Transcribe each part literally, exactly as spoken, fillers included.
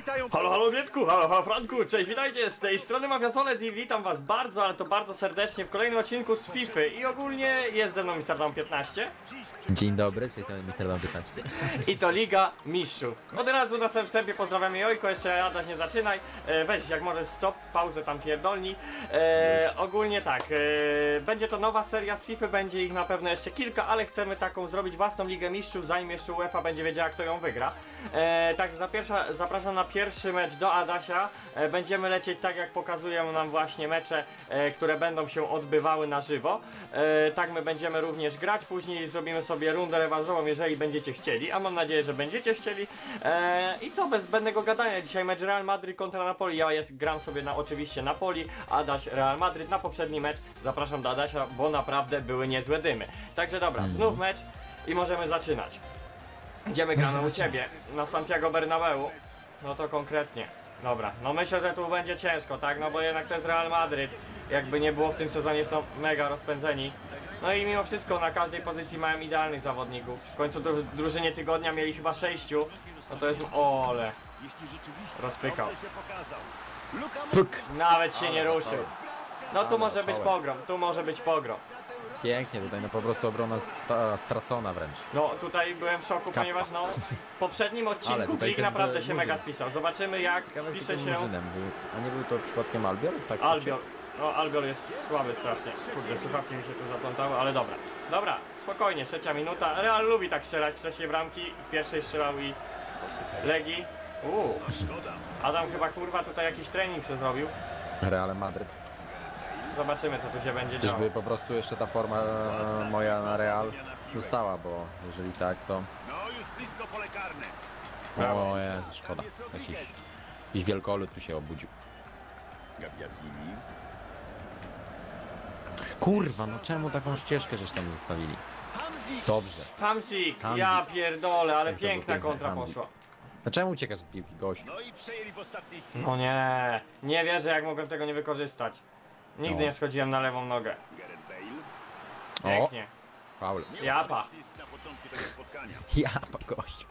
Halo, halo Mietku, halo, halo Franku, cześć, witajcie, z tej strony Mafiasolec i witam was bardzo, ale to bardzo serdecznie w kolejnym odcinku z FIFA i ogólnie jest ze mną mister Dom piętnaście. Dzień dobry, z tej strony mister Dom piętnaście. I to Liga Mistrzów. Od razu na samym wstępie pozdrawiamy Jojko, jeszcze Adaś nie zaczynaj, e, weź jak możesz stop, pauzę tam pierdolni. E, ogólnie tak, e, będzie to nowa seria z FIFA, będzie ich na pewno jeszcze kilka, ale chcemy taką zrobić własną Ligę Mistrzów, zanim jeszcze UEFA będzie wiedziała, kto ją wygra. E, także zapraszam, zapraszam na pierwszy mecz do Adasia. E, będziemy lecieć tak, jak pokazują nam właśnie mecze, e, które będą się odbywały na żywo. E, tak my będziemy również grać, później zrobimy sobie rundę rewanżową, jeżeli będziecie chcieli, a mam nadzieję, że będziecie chcieli. E, I co, bez zbędnego gadania, dzisiaj mecz Real Madrid kontra Napoli. Ja jest, gram sobie na oczywiście Napoli, Adaś Real Madrid. Na poprzedni mecz zapraszam do Adasia, bo naprawdę były niezłe dymy. Także dobra, znów mecz i możemy zaczynać. Idziemy, gramy u ciebie na Santiago Bernabeu. No to konkretnie. Dobra, no myślę, że tu będzie ciężko, tak? No bo jednak to jest Real Madrid. Jakby nie było, w tym sezonie są mega rozpędzeni. No i mimo wszystko na każdej pozycji mają idealnych zawodników. W końcu dru drużynie tygodnia mieli chyba sześciu. No to jest... ole. Rozpykał. Puk. Nawet się nie ruszył. No tu Ale może być czołem. pogrom, tu może być pogrom. Pięknie, tutaj no po prostu obrona sta stracona wręcz. No tutaj byłem w szoku, Kappa. ponieważ no w poprzednim Ale odcinku tutaj Klik ten naprawdę się Murzyn. mega spisał. Zobaczymy jak Ciekawe, spisze kto tym się... Murzynem był. A nie był to przypadkiem Albiol? Tak, Albiol. No Albiol jest słaby strasznie. Kurde, słuchawki mi się tu zaplątały, ale dobra. Dobra, spokojnie, trzecia minuta. Real lubi tak strzelać wcześniej bramki. W pierwszej strzelał i Legii. Uuu. Adam chyba kurwa tutaj jakiś trening se zrobił. Real Madryt. Zobaczymy co tu się będzie działo. Czyżby po prostu jeszcze ta forma e, moja na Real została, bo jeżeli tak, to... No już blisko pole karne. Brawo. O Jezu, szkoda. Jakiś, jakiś wielkolud tu się obudził. Gabiatini. Kurwa, no czemu taką ścieżkę żeś tam zostawili? Dobrze. Hamsik, Hamsik. ja pierdolę, ale Jak to był piękna piękny kontra Hamsik. poszła. A czemu uciekasz od piłki, gościu? No i przejęli w ostatniej chwili. No nie, nie wierzę jak mogłem tego nie wykorzystać. Nigdy No. nie schodziłem na lewą nogę. Gareth Bale. O, Pięknie. faul. Japa. Ślizg na początku tego spotkania. Ja, gościu.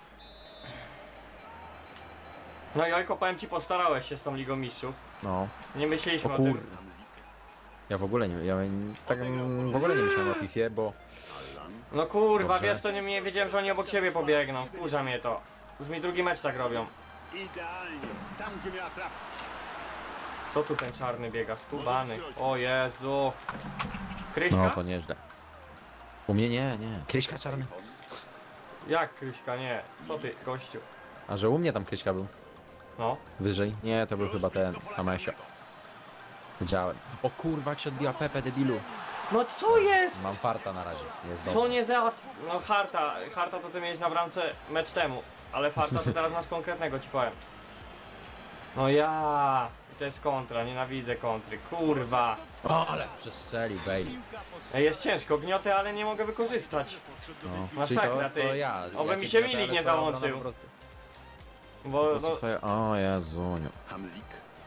No Jojko, powiem ci, postarałeś się z tą Ligą Mistrzów. No. Nie myśleliśmy O o, kur... tym. Ja w ogóle nie, ja tak w ogóle nie myślałem o Fifie, bo No kurwa, Dobrze. wiesz co, nie, nie wiedziałem, że oni obok siebie pobiegną. Wkurza mnie to. Już mi drugi mecz tak robią. Idealnie. Tam gdzie miała trafić. Kto tu ten czarny biega? Skubany. O Jezu. Kryśka? no to nieźle. U mnie nie, nie. Kryśka czarny. Jak Kryśka? Nie. Co ty, gościu? A że u mnie tam Kryśka był No. wyżej? Nie, to był chyba ten Amesio. Widziałem. O kurwa, jak się odbiła Pepe, debilu. No co jest? Mam farta na razie. Jest Co dobrze. nie za... No Harta. Harta to ty miałeś na bramce mecz temu. Ale Farta to teraz masz konkretnego, ci powiem. No ja. To jest kontra, nienawidzę kontry. Kurwa. O, ale przestrzelił Bale. Ej, jest ciężko, gniotę, ale nie mogę wykorzystać. No. Masakra, Czyli to, ty. to ja. Oby Jak mi jest się taka Milik nie twoja obrona załączył. Po prostu, po Bo prostu no, twoje... O Jezuniu. Hamzik.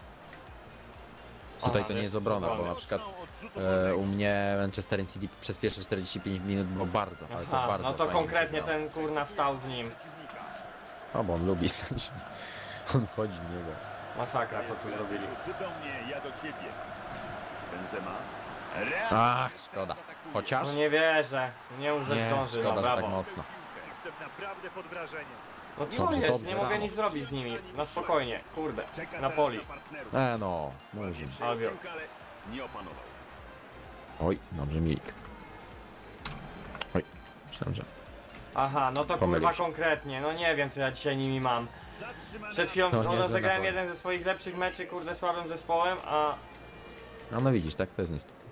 Tutaj Aha, to nie jest jest obrona, bo obrona. na przykład e, u mnie Manchester City przez pierwsze czterdzieści pięć minut było bardzo, ale to aha, bardzo no to fajnie konkretnie się grało. ten kurna stał w nim. O, bo on lubi stać. On wchodzi w niego. Masakra, co tu zrobili. Ty do mnie, ja do ciebie. Benzema. Real. Ach, szkoda. Chociaż? No nie wierzę, nie mów, że Nie, zdąży, no szkoda, że tak brawo. mocno. Jestem naprawdę pod wrażeniem. No co Dobrze, jest, dobrze, nie mogę brawo. nic zrobić z nimi, na spokojnie, kurde, Czeka Napoli. teraz na partnerów. E no, murzyn. Albiol. Ale nie opanował. Oj, dobrze, Milik. Oj, myślałem, że... Aha, no to Pomylił kurwa się. konkretnie, no nie wiem co ja dzisiaj nimi mam. Zatrzymana. Przed chwilą No, no, niezłe zagrałem napady. jeden ze swoich lepszych meczy, kurde, słabym zespołem, a... No, no widzisz, tak to jest niestety.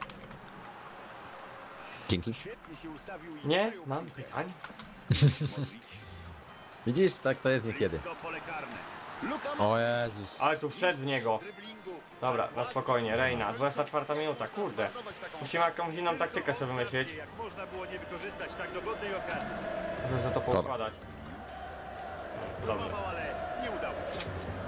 Dzięki. Świetnie się ustawił i Nie? przyjął Mam piłkę. pytań? Widzisz, tak to jest niekiedy. Blisko pole karne. Luka O Jezus. Ale tu wszedł w niego. driblingu. Dobra, na spokojnie, Reina, dwudziesta czwarta minuta, kurde. Musimy jakąś inną taktykę sobie wymyślić, Jak można było nie wykorzystać tak dogodnej okazji. żeby za to poukładać. Dobra. Próbował, ale nie udało się.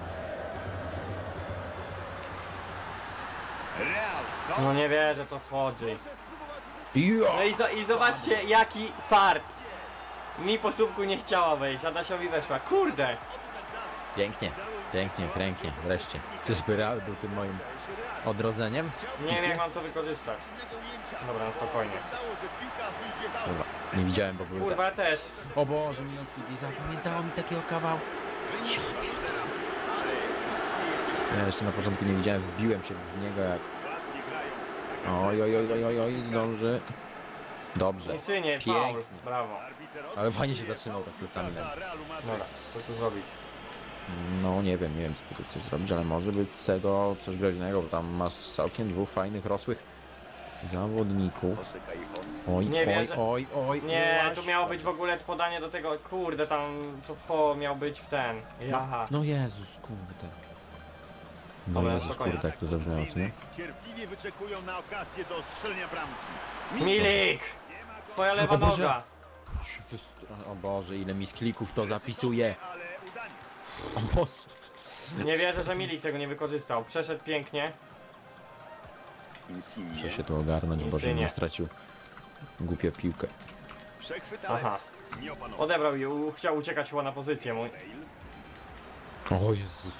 Real, co? No nie wierzę co wchodzi. Jo! No i, zo i zobaczcie jaki fart. Mi po słupku nie chciała wejść, Adasiowi weszła, kurde. Pięknie, pięknie, pięknie, wreszcie. Czyżby Real był tym moim odrodzeniem? Nie wiem jak mam to wykorzystać. Dobra, no spokojnie. Kurwa, nie widziałem, bo były te... Kurwa, ja też. O Boże, Miński, nie zapamiętało mi takiego kawał. Ja jeszcze na początku nie widziałem, wbiłem się w niego jak... Oj, oj, oj, oj, oj, oj, dobrze. Dobrze, I synie, faul. pięknie. Brawo. Ale fajnie się zatrzymał tak plecami. na- Dobra, co tu zrobić? No nie wiem, nie wiem co tu chcesz zrobić, ale może być z tego coś groźnego, bo tam masz całkiem dwóch fajnych, rosłych zawodników. Jose Callejon. Oj, Nie oj, wierzę. oj, oj, Nie, właśnie. tu miało być w ogóle podanie do tego, kurde, tam co w ho miał być w ten. Jaha. No Jezus, kurde. No Dobra, Jezus, spokojnie. kurde, jak to zabrzmiało, co nie? Cierpliwie wyczekują na okazję do strzelenia bramki. Milik! Twoja lewa O Boże. noga. O Boże, ile mi z klików to zapisuje. Ale udanie. O Boże. Nie wierzę, że Milik tego nie wykorzystał. Przeszedł pięknie. Insigne. Muszę się tu ogarnąć, bo Insigne. nie stracił głupio piłkę. Przechwytałem. Aha. Nie opanował. Odebrał i u- chciał uciekać chyba na pozycję mój. Bale. O Jezus.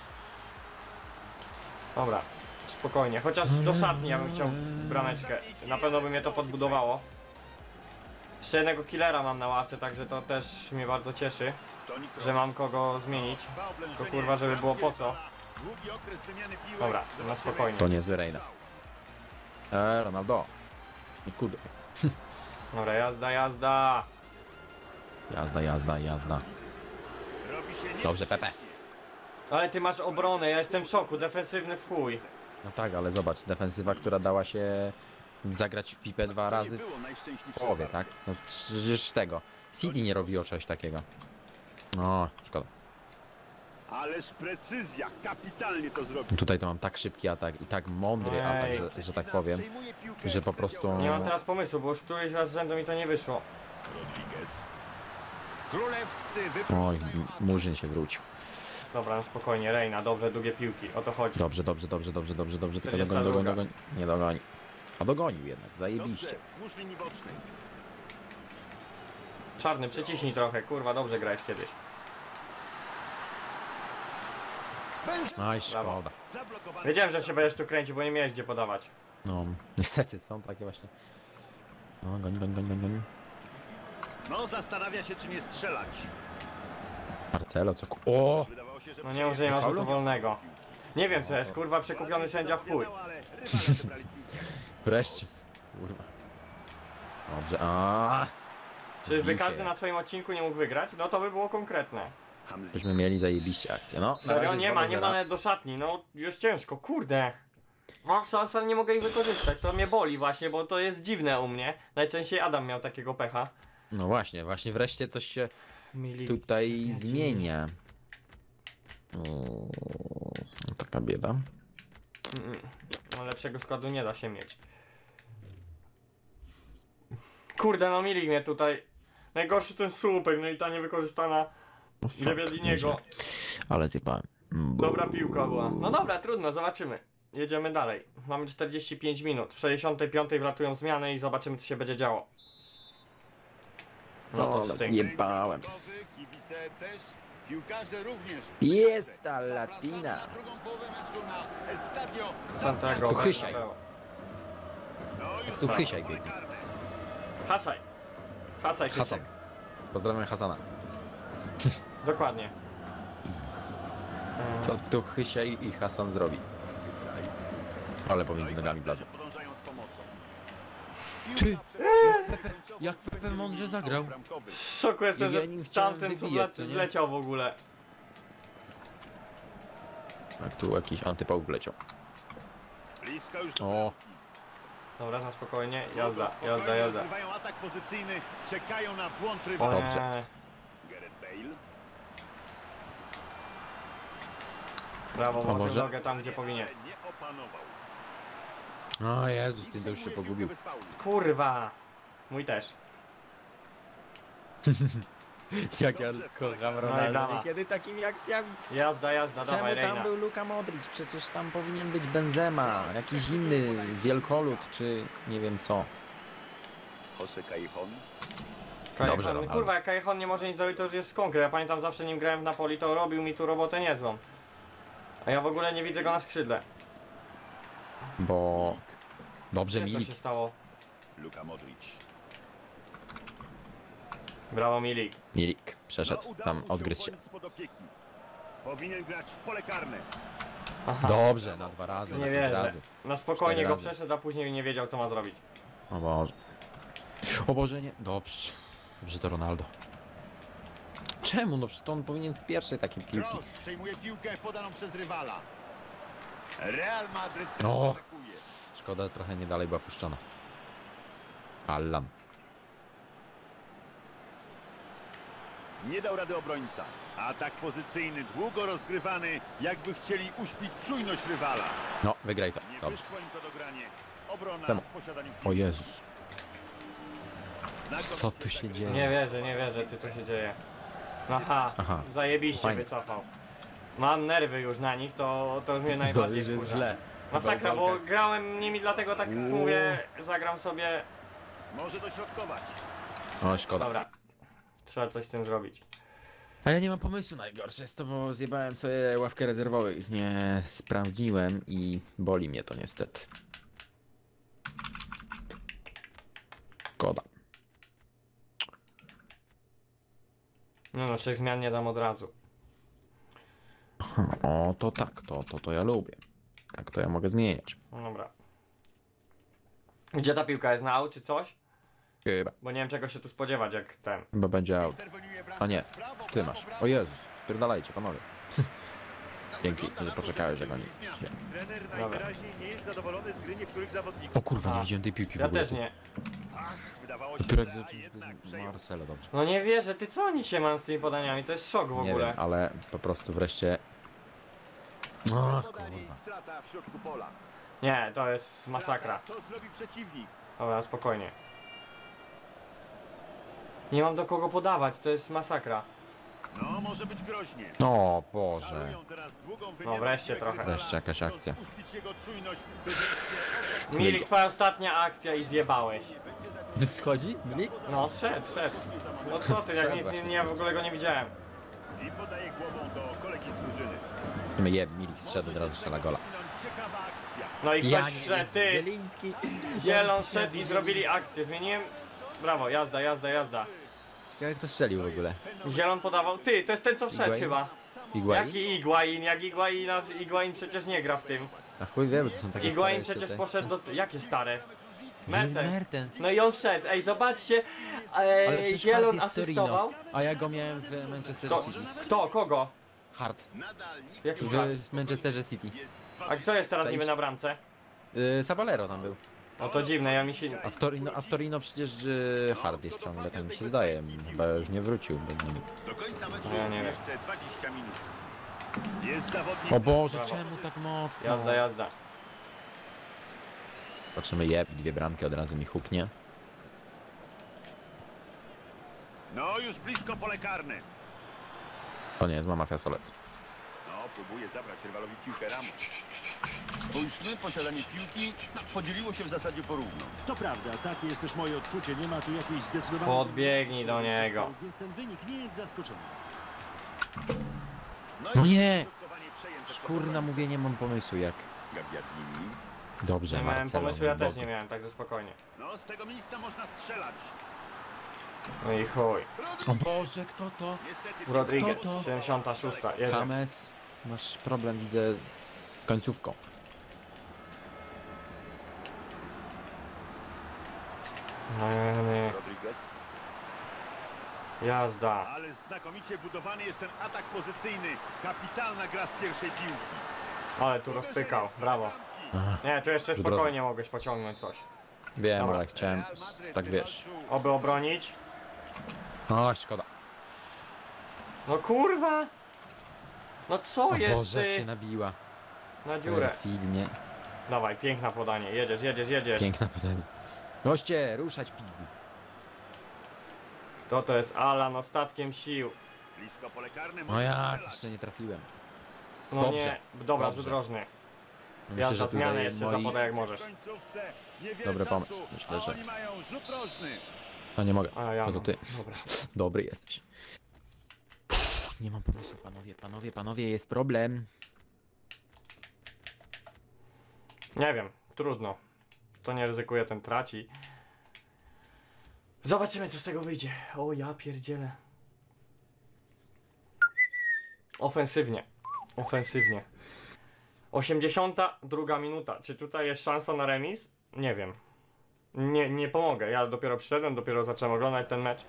Dobra, spokojnie. Chociaż do szatni ja bym chciał brameczkę. Na pewno by mnie to podbudowało. Jeszcze jednego killera mam na ławce, także to też mnie bardzo cieszy, Toni Kroos. że mam kogo zmienić. Dwa oblężenia. Tylko kurwa, żeby było po co. Długi okres wymiany piłek. Dobra, na Zobaczymy. spokojnie. To niezły Reina. Eee, Ronaldo. I kurde. Dobra, jazda, jazda. Jazda, jazda, jazda. Robi się nie... Dobrze, Pepe. Ale ty masz obronę, ja jestem w szoku, defensywny w chuj. No tak, ale zobacz, defensywa, która dała się zagrać w pipę dwa To nie razy było w najszczęśliwsze połowie, starcie. tak? No przecież tego. City nie robiło czegoś takiego. No, szkoda. Ależ precyzja, kapitalnie to zrobił. Tutaj to mam tak szybki atak i tak mądry Ojej. atak, że, że tak powiem, Przejmuje piłkę że po w prostu... Nie mam teraz pomysłu, bo już któryś raz z rzędu mi to nie wyszło. Rodriguez. Królewscy Oj, wyprowadzają M- Murzyn się wrócił. Dobra, no spokojnie, Reina, dobrze, długie piłki, o to chodzi. Dobrze, dobrze, dobrze, dobrze, dobrze, dobrze, tylko czterdziesta dogoń, dogoń, druga. dogoń. Nie dogoni. A dogonił jednak, zajebiście. Dobrze, wzdłuż linii bocznej. Czarny, przyciśnij trochę, kurwa, dobrze grałeś kiedyś. Bez... Aj, Brawo. szkoda. Zablokowany. Wiedziałem, że się będziesz tu kręcić, bo nie miałeś gdzie podawać. No, niestety są takie właśnie. No, goń, goń, goń, goń, goń. No, zastanawia się, czy nie strzelać. Marcelo, co ku... O! Wydawało się, że No nie, może nie ma Faulu? rzutu wolnego. Nie wiem co jest, kurwa, przekupiony sędzia w chuj. ale rywale odebrali piłkę. Wreszcie. Kurwa. Dobrze, a. Czyżby Bił się. każdy na swoim odcinku nie mógł wygrać? No to by było konkretne. Hamzi. Byśmy mieli zajebiście akcję, no. na Serio? razie Nie ma, nie ma dwa do nawet do szatni, no już ciężko, kurde. No, szansa nie mogę ich wykorzystać, to mnie boli właśnie, bo to jest dziwne u mnie. Najczęściej Adam miał takiego pecha. No właśnie, właśnie wreszcie coś się Milik. tutaj zmienia. O, no taka bieda. Mm, No lepszego składu nie da się mieć. Kurde, no Milik mnie tutaj. Najgorszy ten słupek, no i ta niewykorzystana Lewiadiniego. Ale zjebałem. Dobra piłka była. No dobra, trudno, zobaczymy. Jedziemy dalej. Mamy czterdzieści pięć minut. W sześćdziesiątej piątej wlatują zmiany i zobaczymy co się będzie działo. No to ale stynk. zjebałem. Kibice też, piłkarze również. Jest ta Zapraszam Latina. na drugą połowę meczu na Estadio Santiago. Tu Chysiaj. Bernabeu. No już Tu tak. Chysiaj biegnie. Hasaj. Hasaj, Chysiaj. Hasan. Pozdrawiam Hasana. Dokładnie. Co tu Chysiaj i Hasan zrobi? Ale pomiędzy nogami blazł. Podążają z pomocą. Ty! Jak Pepe mądrze zagrał. W szoku jestem, Ja że nim chciałem tamten co wybijać, wle- co nie? wleciał w ogóle. Jak tu jakiś antypałk wleciał. Blisko już do O, Dobra, na spokojnie. Jazda, jazda, jazda. Rozgrywają atak pozycyjny, czekają na błąd O rywala. Dobrze. nie. Gareth Bale. Brawo, O włożył Boże. nogę tam gdzie powinien. Ale nie opanował. o Jezus, tym to już się pogubił. Bez faulu. Kurwa. Mój też. Jak ja kocham Ronaldo, Ronaldo, kiedy takimi akcjami. Jazda, jazda, Czemu dawaj tam Reina. był Luka Modric? Przecież tam powinien być Benzema, jakiś inny wielkolud, czy nie wiem co. Jose Callejon. Kajehan, Dobrze, Ronaldo. kurwa, jak Kajehan nie może nic zrobić, to już jest konkret. Ja pamiętam, zawsze nim grałem w Napoli, to robił mi tu robotę niezłą. A ja w ogóle nie widzę go na skrzydle. Bo... Dobrze, Co to Milik. się stało? Luka Modric. Brawo, Milik. Milik przeszedł, No, udało tam mu się odgryzł się. uwolnić spod opieki. Powinien grać w pole karne. Aha, Dobrze, na dwa razy, na nie pięć wierzę. razy. Na spokojnie Cztery go razy. przeszedł, a później nie wiedział, co ma zrobić. O Boże. O Boże, nie. Dobrze. Dobrze, to Ronaldo. Czemu? No przecież to on powinien z pierwszej takiej piłki. Kroos przejmuje piłkę podaną przez rywala. Real Madryt No. atakuje. Szkoda, że trochę nie dalej była puszczona. Allan. Nie dał rady obrońca. Atak pozycyjny, długo rozgrywany, jakby chcieli uśpić czujność rywala. No, wygraj to. Nie Dobrze. wyszło im to dogranie. Obrona Temu. w posiadaniu O piłki. Jezus. Co tu się dzieje? Nie wierzę, nie wierzę, ty co się dzieje. Aha, Aha. zajebiście Fajnie. wycofał. Mam nerwy już na nich, to, to już mnie najbardziej wkurza. Masakra, bo grałem nimi, dlatego tak Uuu. mówię, zagram sobie. Może dośrodkować. O, szkoda. Dobra, trzeba coś z tym zrobić. A ja nie mam pomysłu, najgorsze jest to, bo zjebałem sobie ławkę rezerwowych. Nie sprawdziłem i boli mnie to niestety. Szkoda. No no, trzech zmian nie dam od razu. O, to tak, to, to, to ja lubię. Tak, to ja mogę zmieniać. No dobra. Gdzie ta piłka jest, na out czy coś? Chyba. Bo nie wiem czego się tu spodziewać, jak ten. Chyba będzie out. Interweniuje bramkarz. A nie, Brawo, ty brawo, masz. brawo. O Jezus, spierdalajcie panowie. Dzięki, Wygląda na że to, poczekałeś, że jak oni. zmiany. Trener Dobra. najwyraźniej nie jest zadowolony z gry niektórych zawodników. O kurwa, A. nie widziałem tej piłki w Ja ogóle. też nie. Ach, wydawało się, Dopiero że gdy a zacząłem jednak z przejął. Marcelo, dobrze. No nie wierzę, ty co oni się mają z tymi podaniami? To jest szok w Nie ogóle. wiem, ale po prostu wreszcie... O Podanie i kurwa. strata w środku pola. Nie, to jest masakra. Co zrobi przeciwnik? Dobra, spokojnie. Nie mam do kogo podawać, to jest masakra. No, może być groźnie. O Boże. Szarują teraz długą No, wymianę wreszcie piłek trochę. rywala. Wreszcie jakaś akcja. Uśpić jego czujność, by wreszcie Milik, twoja ostatnia akcja i zjebałeś. Wyschodzi? Milik? No, szedł, szedł. No co ty, jak nic, nie, nie, ja w ogóle go nie widziałem. i podaje głową do kolegi z drużyny. Jeb, Milik strzedł, od razu strzela gola. Ciekawa akcja. No i ktoś szedł, ty. Zieliński. Zielon szedł i zrobili akcję, zmieniłem. Brawo, jazda, jazda, jazda. Ciekawe jak to strzelił w ogóle. Zielon podawał, ty, to jest ten co wszedł Higuain? chyba. Higuain? Jaki Iguain, jak Iguain, a Iguain przecież nie gra w tym. A chuj wie, bo to są takie Iguain stare przecież jeszcze poszedł do... Jakie stare? te- Mertens. Mertens. No i on wszedł, ej zobaczcie, Ale e, przecież Zielon Hart jest w Torino, asystował. a ja go miałem w Manchester To, City. kto, kogo? Hart. Nadal nikt Jaki W, Hart? w Manchesterze City. jest A kto jest teraz niby na bramce? Yy, Sabalero tam był. No to dziwne, ja mi się... A w Torino, a w Torino przecież yy, Hart jest ciągle, tak mi się zdaje. Chyba już nie wrócił. Bo nie... do końca meczu No ja nie wiem. jeszcze dwadzieścia minut. Jest zawodnik. O Boże, Brawo. czemu tak mocno? Jazda, jazda. Patrzymy, jeb, dwie bramki od razu mi huknie. No już blisko pole karne. To nie jest Mama Fiasolec. No, próbuje zabrać rywalowi piłkę Ramos. Spójrzmy, posiadanie piłki no, podzieliło się w zasadzie porówno. To prawda, takie jest też moje odczucie. Nie ma tu jakiejś zdecydowanej... Podbiegnij do niego. Więc ten wynik nie jest zaskoczeniem. No i nie! środkowanie przejęte Szkurna przez mówię, nie mam pomysłu jak. Gabiadini. Dobrze, Nie miałem Marcelo. pomysłu, ja mój też Bogu. nie miałem, także spokojnie. No, z tego miejsca można strzelać. No i chuj. O Boże, kto to? Niestety Rodriguez, Kto to? siedemdziesiąta szósta. Jedzie. James, masz problem, widzę, z końcówką. No, nie, Rodriguez. jazda. Ale znakomicie budowany jest ten atak pozycyjny. Kapitalna gra z pierwszej piłki. Ale tu rozpykał, brawo. Aha, Nie, tu jeszcze Zbrodnia. spokojnie mogłeś pociągnąć coś. wiem, Dobra. ale chciałem, Real s- Madryt tak wiesz. wywalczył. Oby obronić. O, szkoda. No kurwa! No co O jest Boże, jak się ty? nabiła. Na dziurę. Perfidnie. Dawaj, piękne podanie. Jedziesz, jedziesz, jedziesz. Piękna podanie. Goście, ruszać pizdy. To to jest Alan ostatkiem sił. Blisko pole karne. No może jak, strzelać. jeszcze nie trafiłem. No Dobrze. nie, dobra, Dobrze. rzut rożny. Myślę, Jazda, że zmianę tutaj jeszcze moi... zapodaj jak możesz. W końcówce niewiele Dobry czasu, pomysł, myślę, a że- oni mają rzut rożny. A nie mogę. A ja No to mam. ty. Dobra. Dobry jesteś. Nie mam pomysłu, panowie, panowie, panowie, jest problem. Nie wiem, trudno. To nie ryzykuje, ten traci. Zobaczymy, co z tego wyjdzie. O, ja pierdzielę. Ofensywnie. Ofensywnie. osiemdziesiąta druga minuta. Czy tutaj jest szansa na remis? Nie wiem. Nie, nie pomogę. Ja dopiero przyszedłem, dopiero zacząłem oglądać ten mecz.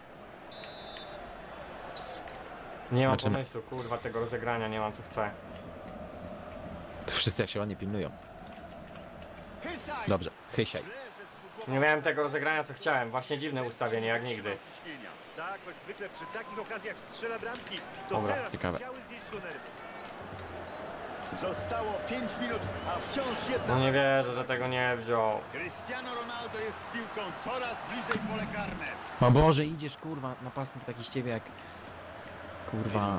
Nie mam Zobaczymy. pomysłu, kurwa, tego rozegrania, nie mam co chcę. To wszyscy jak się ładnie pilnują. Hysaj! Dobrze, Hysiaj. Źle, że spróbował- Nie miałem tego rozegrania, co chciałem. Właśnie dziwne ustawienie, jak nigdy. Tak, choć zwykle przy takich okazjach strzela bramki, to Dobra, teraz ciekawe. musiały zjeść go nerwy. Zostało pięć minut, a wciąż jedna. No nie wierzę, że tego nie wziął. Cristiano Ronaldo jest z piłką coraz bliżej pole karne. O Boże, idziesz kurwa, napastnik taki z ciebie jak... Kurwa...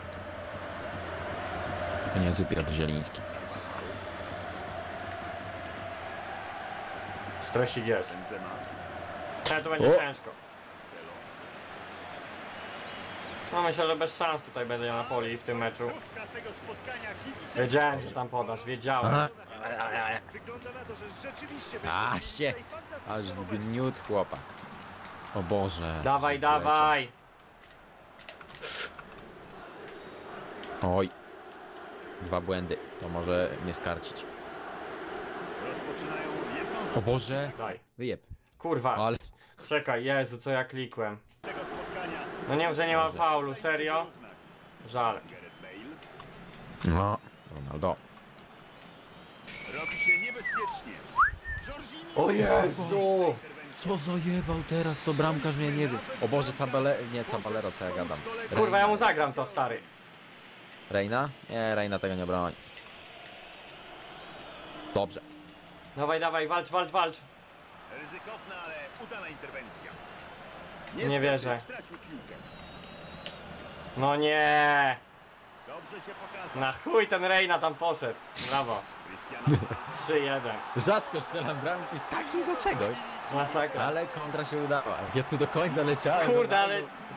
To nie jest Piotr Zieliński. Stresik jest. Benzema, Ale to będzie O! ciężko. Celo. No myślę, że bez szans tutaj będzie na poli w tym meczu. Końcówka tego spotkania, kibice Wiedziałem, że tam podasz, wiedziałem. Aha. Wygląda na to, że rzeczywiście Aście! będzie tutaj Aż fantastyczny moment. zgniótł chłopak. O Boże. Dawaj, Leciał. dawaj! Oj. Dwa błędy, to może mnie skarcić. rozpoczynają jedną z O Boże. Daj. Wyjeb. Kurwa, Ale... czekaj, Jezu, co ja klikłem. tego spotkania. No nie wiem, że nie ma faulu, serio? Żal. Gareth Bale. No. Ronaldo. Robi się niebezpiecznie. Jorginho. O Jezu! Co zajebał teraz, to bramkarz mnie nie wie. O Boże, Cabale... Nie, Cabalero, co ja gadam. Kurwa, ja mu zagram to, stary. Reina? Nie, Reina tego nie broni. Dobrze. Dawaj, dawaj, walcz, walcz, walcz. Ryzykowna, ale udana interwencja. Nie wierzę. Stracił piłkę. No nie! Dobrze się pokazał. Na chuj ten Reina tam poszedł. Brawo. Cristiano trzy jeden. Rzadko strzelam bramki z takiego czegoś. Masakra. Ale kontra się udała. Ja tu do końca leciałem. Kurde, ale...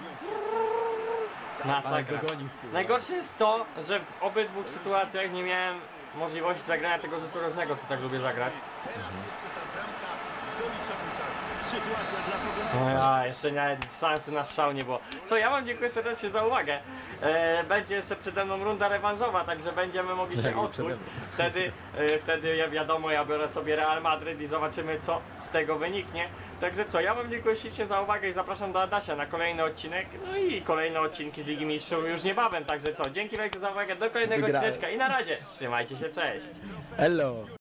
Ale Masakra. dogonił z tyłu. Najgorsze jest to, że w obydwu sytuacjach nie miałem możliwości zagrania tego rzutu rożnego, co tak lubię zagrać. teraz jeszcze ta bramka w doliczonym czasie. Sytuacja dla No pogoda. ja, jeszcze nie, szansy na strzał nie było. Co, ja wam dziękuję serdecznie za uwagę. E, będzie jeszcze przede mną runda rewanżowa, także będziemy mogli się Jak i odczuć. przede mną. Wtedy, e, wtedy ja wiadomo, ja biorę sobie Real Madryt i zobaczymy, co z tego wyniknie. Także co, ja wam dziękuję ślicznie za uwagę i zapraszam do Adasia na kolejny odcinek. No i kolejne odcinki z Ligi Mistrzów już niebawem. Także co, dzięki wielkie za uwagę, do kolejnego Wygrałem. odcineczka i na razie. Trzymajcie się, cześć. Hello.